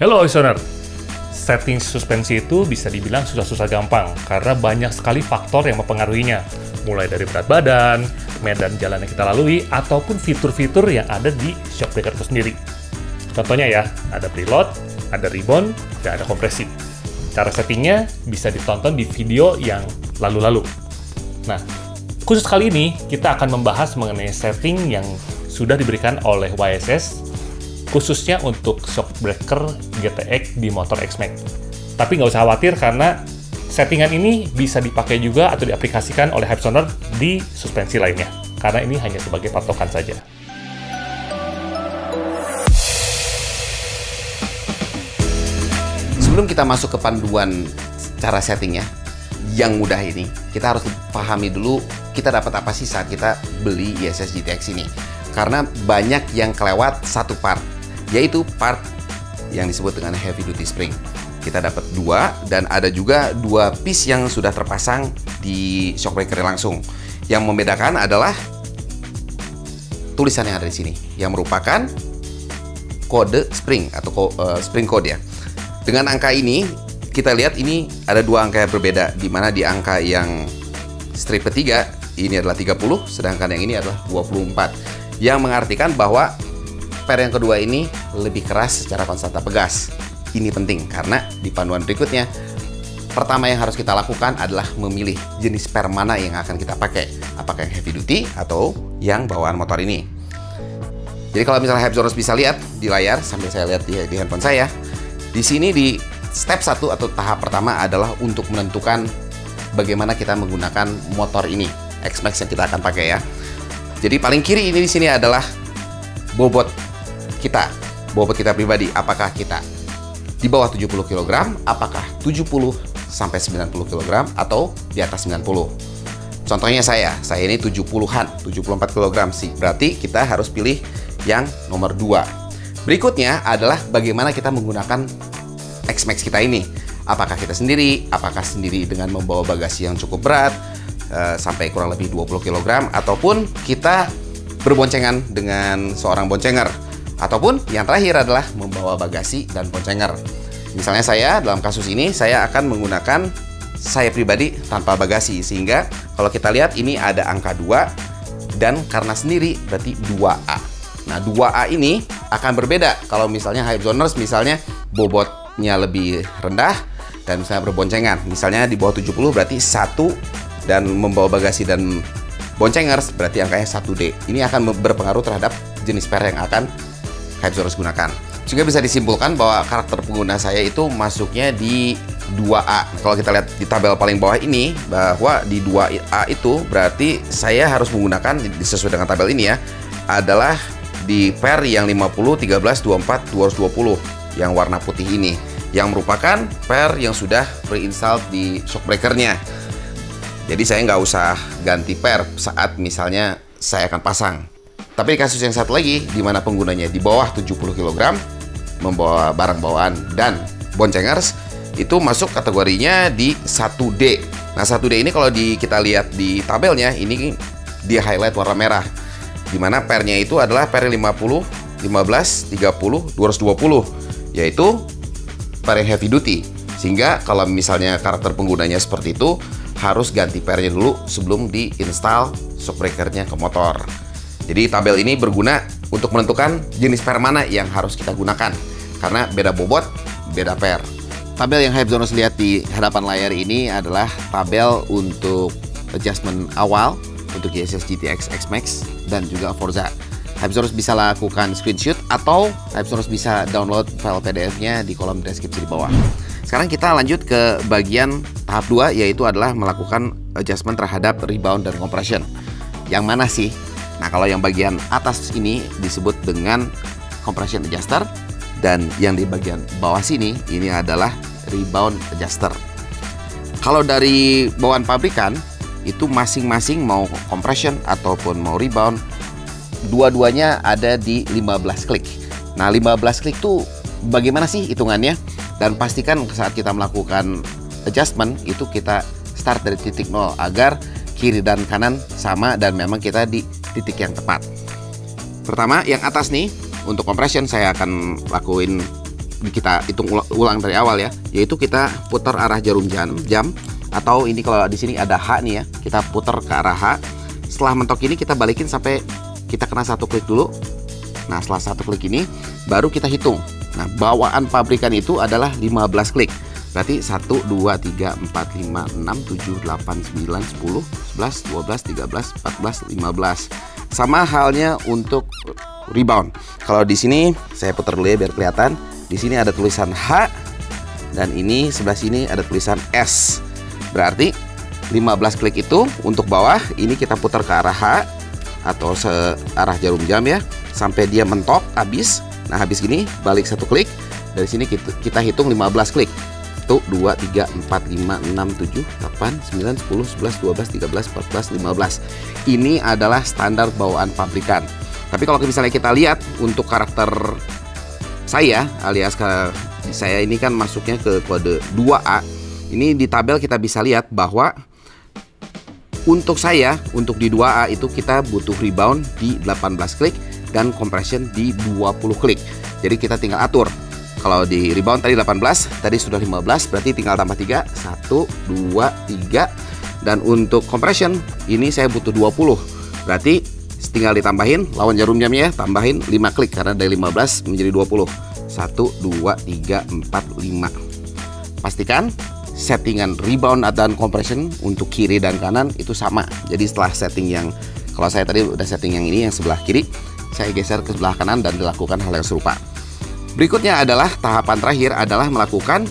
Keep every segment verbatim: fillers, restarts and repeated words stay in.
Hello listener, setting suspensi itu bisa dibilang susah-susah gampang karena banyak sekali faktor yang mempengaruhinya, mulai dari berat badan, medan jalan yang kita lalui, ataupun fitur-fitur yang ada di shock breaker itu sendiri. Contohnya ya, ada preload, ada rebound, dan ada kompresi. Cara settingnya bisa ditonton di video yang lalu-lalu. Nah, khusus kali ini kita akan membahas mengenai setting yang sudah diberikan oleh Y S S khususnya untuk shock breaker G T X di motor X-Max. Tapi nggak usah khawatir karena settingan ini bisa dipakai juga atau diaplikasikan oleh Hypezoner di suspensi lainnya, karena ini hanya sebagai patokan saja. Sebelum kita masuk ke panduan cara settingnya yang mudah ini, kita harus pahami dulu kita dapat apa sih saat kita beli Y S S G T X ini. Karena banyak yang kelewat satu part, yaitu part yang disebut dengan heavy duty spring. Kita dapat dua, dan ada juga dua piece yang sudah terpasang di shock breaker langsung. Yang membedakan adalah tulisan yang ada di sini, yang merupakan kode spring atau uh, spring code ya. Dengan angka ini, kita lihat ini ada dua angka yang berbeda, di mana di angka yang strip ketiga ini adalah tiga puluh, sedangkan yang ini adalah dua puluh empat. Yang mengartikan bahwa per yang kedua ini lebih keras secara konstanta pegas. Ini penting karena di panduan berikutnya, pertama yang harus kita lakukan adalah memilih jenis per mana yang akan kita pakai. Apakah yang heavy duty atau yang bawaan motor ini. Jadi kalau misalnya Hypezoner bisa lihat di layar, sambil saya lihat di, di handphone saya, di sini di step satu atau tahap pertama adalah untuk menentukan bagaimana kita menggunakan motor ini, X-Max yang kita akan pakai ya. Jadi paling kiri ini di sini adalah bobot kita, bobot kita pribadi. Apakah kita di bawah tujuh puluh kilogram, apakah tujuh puluh sampai sembilan puluh kilogram, atau di atas sembilan puluh. Contohnya saya, saya ini tujuh puluhan, tujuh puluh empat kilogram sih. Berarti kita harus pilih yang nomor dua. Berikutnya adalah bagaimana kita menggunakan X-Max kita ini. Apakah kita sendiri, apakah sendiri dengan membawa bagasi yang cukup berat, sampai kurang lebih dua puluh kilogram, ataupun kita berboncengan dengan seorang boncenger, ataupun yang terakhir adalah membawa bagasi dan boncenger. Misalnya saya dalam kasus ini saya akan menggunakan saya pribadi tanpa bagasi, sehingga kalau kita lihat ini ada angka dua, dan karena sendiri berarti dua A. Nah, dua A ini akan berbeda kalau misalnya Hypezoner misalnya bobotnya lebih rendah dan misalnya berboncengan, misalnya di bawah tujuh puluh berarti satu, dan membawa bagasi dan boncengers berarti angkanya satu D. Ini akan berpengaruh terhadap jenis per yang akan Hypezoner gunakan. Sehingga bisa disimpulkan bahwa karakter pengguna saya itu masuknya di dua A. Kalau kita lihat di tabel paling bawah ini, bahwa di dua A itu berarti saya harus menggunakan, sesuai dengan tabel ini ya, adalah di per yang lima puluh, tiga belas, dua puluh empat, dua ratus dua puluh yang warna putih ini, yang merupakan per yang sudah pre-install di shock breakernya. Jadi saya nggak usah ganti per saat misalnya saya akan pasang. Tapi di kasus yang satu lagi, di mana penggunanya di bawah tujuh puluh kilogram, membawa barang bawaan dan boncengers, itu masuk kategorinya di satu D. Nah, satu D ini kalau di, kita lihat di tabelnya, ini di highlight warna merah, di mana pernya itu adalah per lima puluh, lima belas, tiga puluh, dua ratus dua puluh, yaitu per yang heavy duty. Sehingga kalau misalnya karakter penggunanya seperti itu, harus ganti pernya dulu sebelum diinstal shock breakernya ke motor. Jadi tabel ini berguna untuk menentukan jenis per mana yang harus kita gunakan, karena beda bobot, beda per. Tabel yang Hypezoner lihat di hadapan layar ini adalah tabel untuk adjustment awal untuk Y S S G T X X-Max dan juga Forza. Hypezoner bisa lakukan screenshot atau Hypezoner bisa download file P D F-nya di kolom deskripsi di bawah. Sekarang kita lanjut ke bagian tahap dua, yaitu adalah melakukan adjustment terhadap rebound dan compression. Yang mana sih? Nah, kalau yang bagian atas ini disebut dengan compression adjuster, dan yang di bagian bawah sini ini adalah rebound adjuster. Kalau dari bawaan pabrikan itu masing-masing mau compression ataupun mau rebound, dua-duanya ada di lima belas klik. Nah, lima belas klik tuh bagaimana sih hitungannya? Dan pastikan saat kita melakukan adjustment itu kita start dari titik nol agar kiri dan kanan sama dan memang kita di titik yang tepat. Pertama, yang atas nih untuk compression saya akan lakuin kita hitung ulang, ulang dari awal ya, yaitu kita putar arah jarum jam, jam atau ini kalau di sini ada H nih ya, kita putar ke arah H. Setelah mentok ini kita balikin sampai kita kena satu klik dulu. Nah, setelah satu klik ini baru kita hitung. Nah, bawaan pabrikan itu adalah lima belas klik. Berarti satu, dua, tiga, empat, lima, enam, tujuh, delapan, sembilan, sepuluh, sebelas, dua belas, tiga belas, empat belas, lima belas. Sama halnya untuk rebound. Kalau di sini saya putar dulu ya biar kelihatan. Di sini ada tulisan H dan ini sebelah sini ada tulisan S. Berarti lima belas klik itu untuk bawah, ini kita putar ke arah H atau searah jarum jam ya, sampai dia mentok habis. Nah, habis gini balik satu klik. Dari sini kita, kita hitung lima belas klik. satu, dua, tiga, empat, lima, enam, tujuh, delapan, sembilan, sepuluh, sebelas, dua belas, tiga belas, empat belas, lima belas. Ini adalah standar bawaan pabrikan. Tapi kalau misalnya kita lihat untuk karakter saya alias ke, saya ini kan masuknya ke kode dua A. Ini di tabel kita bisa lihat bahwa untuk saya, untuk di dua A itu kita butuh rebound di delapan belas klik dan compression di dua puluh klik. Jadi kita tinggal atur. Kalau di rebound tadi delapan belas, tadi sudah lima belas, berarti tinggal tambah tiga, satu, dua, tiga. Dan untuk compression, ini saya butuh dua puluh. Berarti tinggal ditambahin, lawan jarum jamnya ya, tambahin lima klik karena dari lima belas menjadi dua puluh. satu, dua, tiga, empat, lima. Pastikan settingan rebound dan compression untuk kiri dan kanan itu sama. Jadi setelah setting yang, kalau saya tadi udah setting yang ini, yang sebelah kiri, saya geser ke sebelah kanan dan dilakukan hal yang serupa. Berikutnya adalah tahapan terakhir adalah melakukan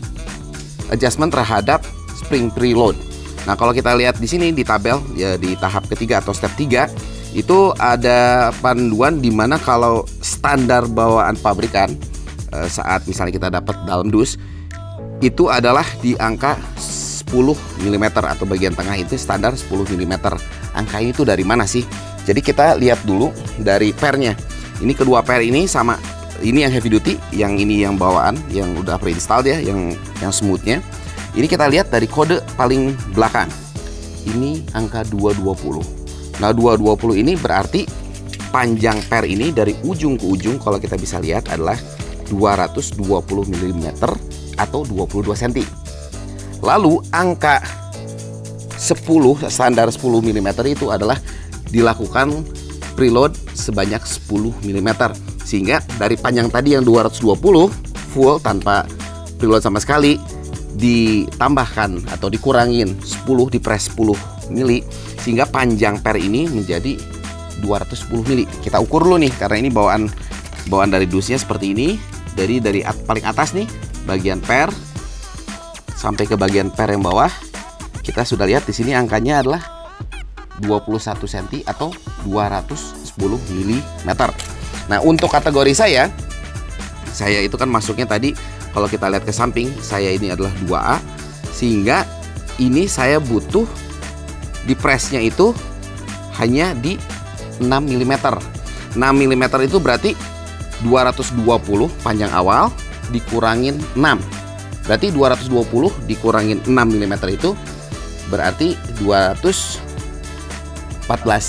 adjustment terhadap spring preload. Nah, kalau kita lihat di sini di tabel ya, di tahap ketiga atau step tiga itu ada panduan di mana kalau standar bawaan pabrikan eh, saat misalnya kita dapat dalam dus itu adalah di angka sepuluh milimeter atau bagian tengah itu standar sepuluh milimeter. Angka ini tuh dari mana sih? Jadi kita lihat dulu dari pernya. Ini kedua per ini sama. Ini yang heavy duty, yang ini yang bawaan, yang udah pre-installed ya, yang yang smoothnya. Ini kita lihat dari kode paling belakang. Ini angka dua ratus dua puluh. Nah, dua ratus dua puluh ini berarti panjang per ini dari ujung ke ujung kalau kita bisa lihat adalah dua ratus dua puluh milimeter atau dua puluh dua sentimeter. Lalu angka sepuluh, standar sepuluh milimeter itu adalah dilakukan preload sebanyak sepuluh milimeter. Sehingga dari panjang tadi yang dua ratus dua puluh full tanpa preload sama sekali ditambahkan atau dikurangin sepuluh, dipres sepuluh mili, sehingga panjang per ini menjadi dua ratus sepuluh mili. Kita ukur dulu nih karena ini bawaan bawaan dari dusnya seperti ini. Dari dari at, paling atas nih bagian per sampai ke bagian per yang bawah. Kita sudah lihat di sini angkanya adalah dua puluh satu sentimeter atau dua ratus sepuluh milimeter. Nah, untuk kategori saya, saya itu kan masuknya tadi kalau kita lihat ke samping, saya ini adalah dua A, sehingga ini saya butuh di presnya itu hanya di enam milimeter. enam milimeter itu berarti dua ratus dua puluh panjang awal dikurangin enam. Berarti dua ratus dua puluh dikurangin enam milimeter itu berarti dua ratus empat belas.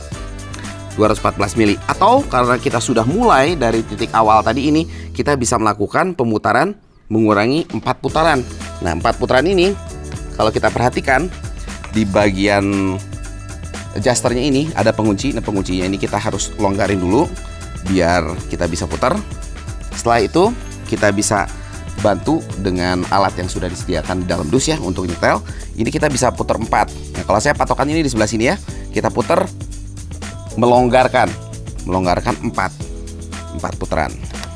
dua ratus empat belas mili. Atau karena kita sudah mulai dari titik awal tadi ini, kita bisa melakukan pemutaran mengurangi empat putaran. Nah, empat putaran ini kalau kita perhatikan di bagian adjusternya ini ada pengunci. Nah, penguncinya ini kita harus longgarin dulu biar kita bisa putar. Setelah itu kita bisa bantu dengan alat yang sudah disediakan di dalam dus ya untuk nyetel. Ini kita bisa putar empat. Nah, kalau saya patokan ini di sebelah sini ya, kita putar melonggarkan melonggarkan empat empat putaran.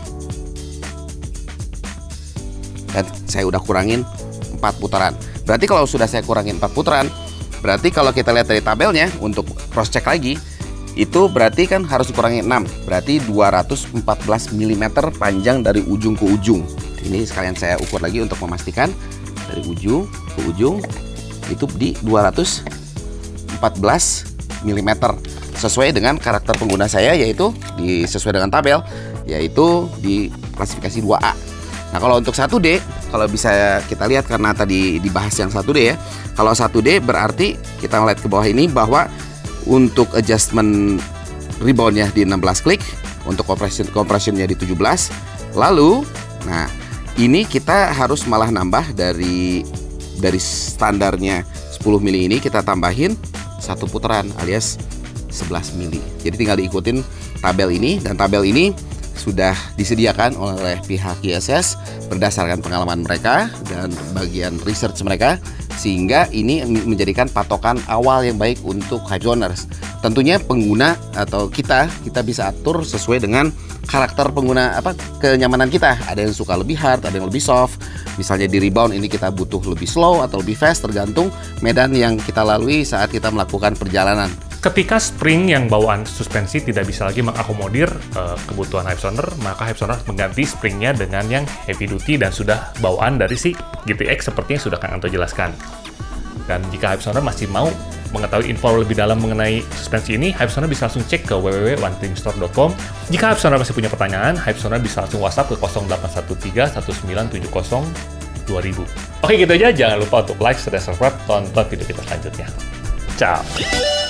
Dan saya udah kurangin empat putaran. Berarti kalau sudah saya kurangin empat putaran, berarti kalau kita lihat dari tabelnya untuk cross check lagi, itu berarti kan harus dikurangi enam. Berarti dua ratus empat belas milimeter panjang dari ujung ke ujung. Ini sekalian saya ukur lagi untuk memastikan dari ujung ke ujung itu di dua ratus empat belas milimeter. Sesuai dengan karakter pengguna saya, yaitu di sesuai dengan tabel, yaitu di klasifikasi dua A. Nah, kalau untuk satu D, kalau bisa kita lihat karena tadi dibahas yang satu D ya. Kalau satu D berarti kita ngeliat ke bawah ini bahwa untuk adjustment reboundnya di enam belas klik, untuk compression compressionnya di tujuh belas, lalu Nah, ini kita harus malah nambah dari dari standarnya sepuluh mili ini kita tambahin satu putaran alias sebelas mili. Jadi tinggal diikutin tabel ini, dan tabel ini sudah disediakan oleh pihak I S S berdasarkan pengalaman mereka dan bagian research mereka, sehingga ini menjadikan patokan awal yang baik untuk Hypezoners. Tentunya pengguna atau kita kita bisa atur sesuai dengan karakter pengguna, apa kenyamanan kita. Ada yang suka lebih hard, ada yang lebih soft. Misalnya di rebound ini kita butuh lebih slow atau lebih fast, tergantung medan yang kita lalui saat kita melakukan perjalanan. Ketika spring yang bawaan suspensi tidak bisa lagi mengakomodir uh, kebutuhan Hypezoner, maka Hypezoner mengganti springnya dengan yang heavy duty dan sudah bawaan dari si G T X seperti yang sudah Kang Anto jelaskan. Dan jika Hypezoner masih mau mengetahui info lebih dalam mengenai suspensi ini, Hypezoner bisa langsung cek ke w w w titik one team store dot com. Jika Hypezoner masih punya pertanyaan, Hypezoner bisa langsung WhatsApp ke nol delapan satu tiga satu sembilan tujuh nol dua ribu. Oke, gitu aja. Jangan lupa untuk like, share, dan subscribe. Tonton video kita selanjutnya. Ciao!